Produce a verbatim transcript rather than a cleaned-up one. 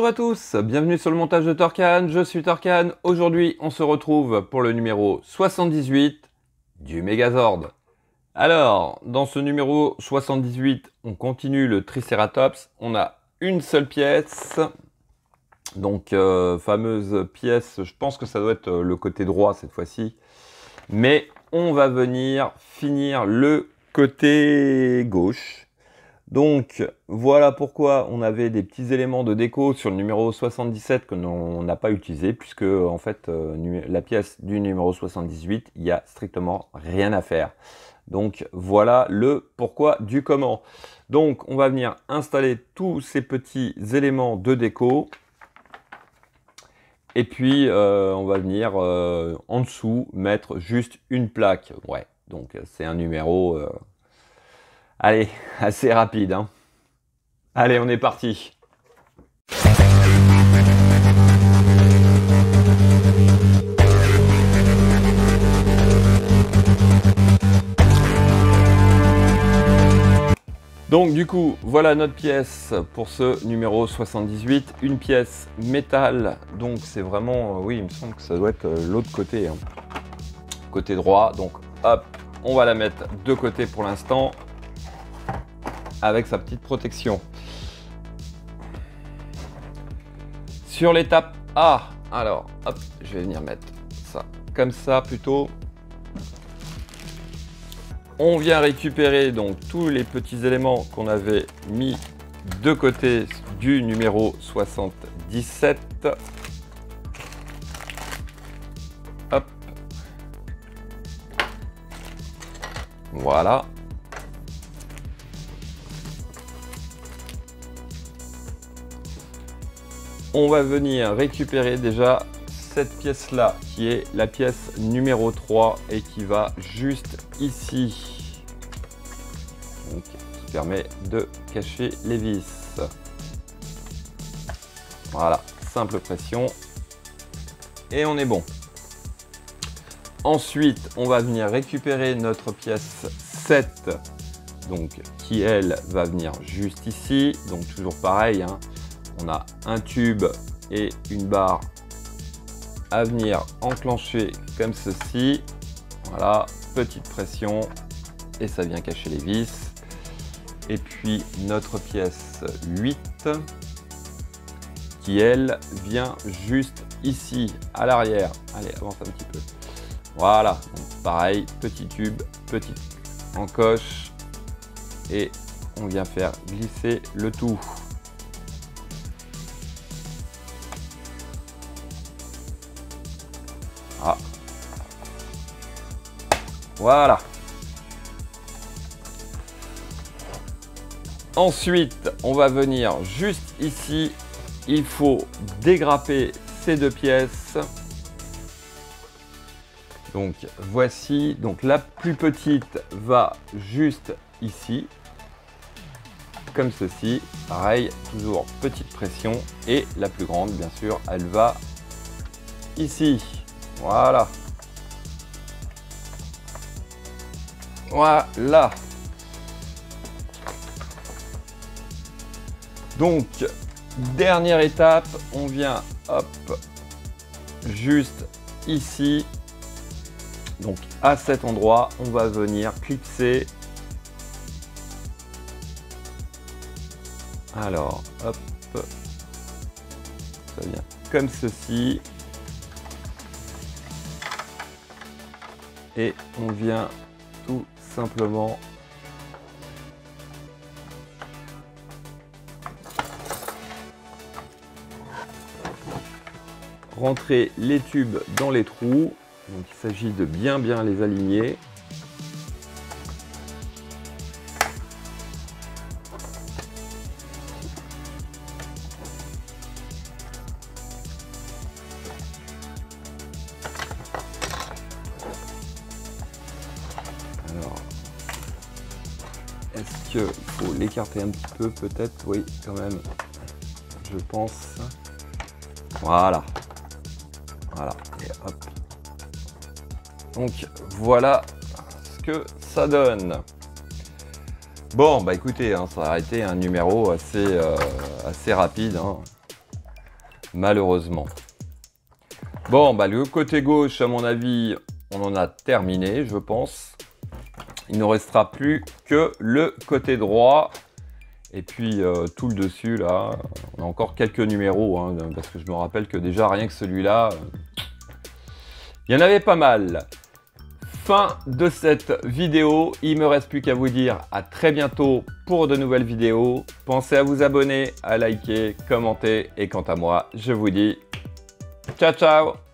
à tous, bienvenue sur le montage de Torcan, je suis Torcan. Aujourd'hui, on se retrouve pour le numéro soixante-dix-huit du Megazord. Alors, dans ce numéro soixante-dix-huit, on continue le Triceratops. On a une seule pièce, donc euh, fameuse pièce, je pense que ça doit être le côté droit cette fois-ci. Mais on va venir finir le côté gauche. Donc voilà pourquoi on avait des petits éléments de déco sur le numéro soixante-dix-sept que l'on n'a pas utilisé, puisque en fait euh, la pièce du numéro soixante-dix-huit, il n'y a strictement rien à faire. Donc voilà le pourquoi du comment. Donc on va venir installer tous ces petits éléments de déco. Et puis euh, on va venir euh, en dessous mettre juste une plaque. Ouais, donc c'est un numéro... Euh, Allez, assez rapide, hein. Allez, on est parti. Donc du coup, voilà notre pièce pour ce numéro soixante-dix-huit. Une pièce métal, donc c'est vraiment... Oui, il me semble que ça doit être l'autre côté, hein. Côté droit, donc hop, on va la mettre de côté pour l'instant, avec sa petite protection. Sur l'étape A, alors, hop, je vais venir mettre ça comme ça plutôt. On vient récupérer donc tous les petits éléments qu'on avait mis de côté du numéro soixante-dix-sept. Hop. Voilà. On va venir récupérer déjà cette pièce là qui est la pièce numéro trois et qui va juste ici, donc, qui permet de cacher les vis. Voilà, simple pression et on est bon. Ensuite on va venir récupérer notre pièce sept, donc qui elle va venir juste ici, donc toujours pareil, hein. On a un tube et une barre à venir enclencher comme ceci. Voilà, petite pression et ça vient cacher les vis. Et puis notre pièce huit qui elle vient juste ici à l'arrière. Allez, avance un petit peu. Voilà, donc pareil, petit tube, petite encoche et on vient faire glisser le tout. Ah. Voilà. Ensuite, on va venir juste ici. Il faut dégrapper ces deux pièces. Donc voici. Donc la plus petite va juste ici. Comme ceci. Pareil, toujours petite pression. Et la plus grande, bien sûr, elle va ici. Voilà. Voilà. Donc, dernière étape, on vient, hop, juste ici. Donc, à cet endroit, on va venir clipser. Alors, hop, ça vient comme ceci. Et on vient tout simplement rentrer les tubes dans les trous. Donc il s'agit de bien bien les aligner. Est-ce qu'il faut l'écarter un petit peu peut-être? Oui, quand même, je pense. Voilà. Voilà. Et hop. Donc, voilà ce que ça donne. Bon, bah écoutez, hein, ça a été un numéro assez, euh, assez rapide. Hein. malheureusement. Bon, bah le côté gauche, à mon avis, on en a terminé, je pense. Il ne restera plus que le côté droit. Et puis euh, tout le dessus, là, on a encore quelques numéros, hein, parce que je me rappelle que déjà, rien que celui-là, euh, il y en avait pas mal. Fin de cette vidéo, il ne me reste plus qu'à vous dire à très bientôt pour de nouvelles vidéos. Pensez à vous abonner, à liker, commenter, et quant à moi, je vous dis ciao ciao!